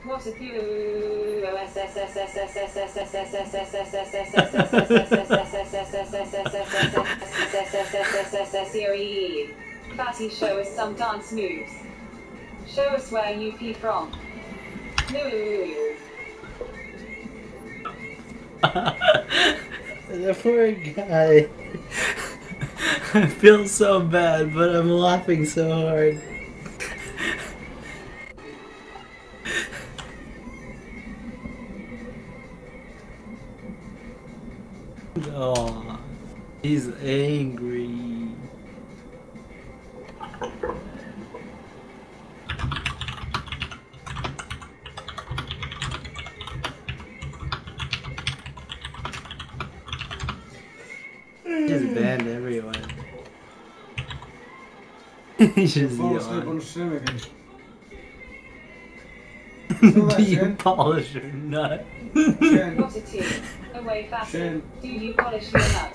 What if you Fatty, show us some dance moves. Show us where you pee from. No. The poor guy. I feel so bad, but I'm laughing so hard. Oh, he's angry. Just banned everyone. He's just yawning. Do you polish your nut? What a team. Away fashion. Do you polish your nut?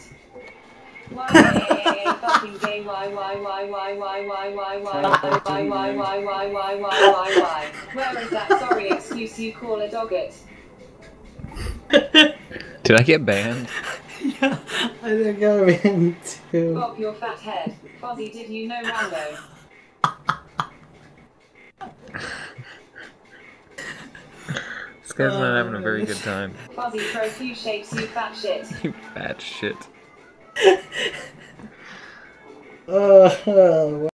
Why fucking gay? Why? Where is that sorry excuse you call a dogget? Did I get banned? Yeah, I think I ran too. Bob your fat head. Fozzie, did you know Rambo? This guy's not having a very good time. Fozzie, throw few shapes, you fat shit. You fat shit. Oh,